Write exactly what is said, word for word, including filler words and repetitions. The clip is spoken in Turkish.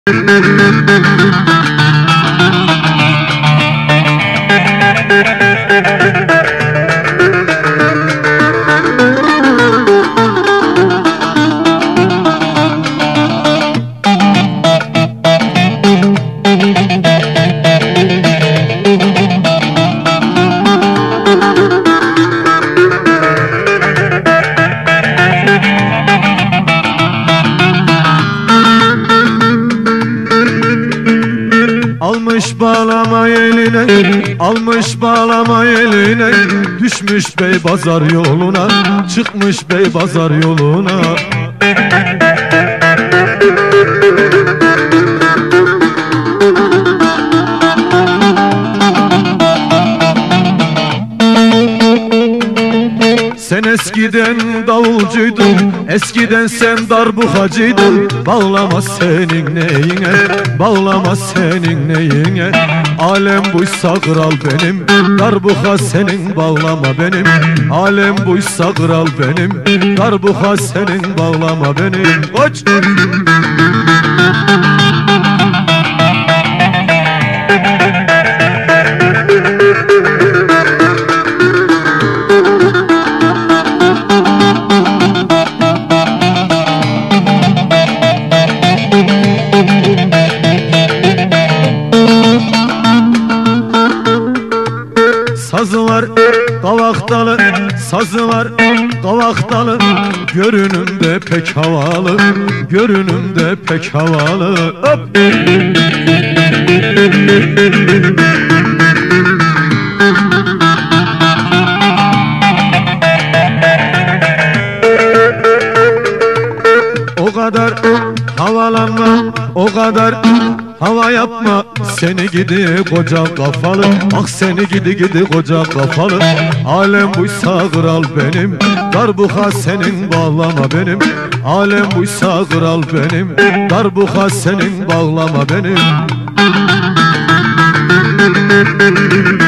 Almış bağlama eline, almış bağlama eline, düşmüş bey pazar yoluna, çıkmış bey pazar yoluna. Sen eskiden davulcuydun, eskiden sen darbukacıydın. Bağlama senin neyine, bağlama senin neyine. Alem buysa kral benim, darbuka senin, bağlama benim. Alem buysa kral benim, darbuka senin, bağlama benim. Koç! Sazı var kavaktalı, sazı var kavaktalı, görünümde pek havalı, görünümde pek havalı. Hop! O kadar havalanma, o kadar hava yapma, seni gidi koca kafalı. Ah seni gidi gidi koca kafalı. Alem buysa kral benim, darbuka senin, bağlama benim. Alem buysa kral benim, darbuka senin, bağlama benim.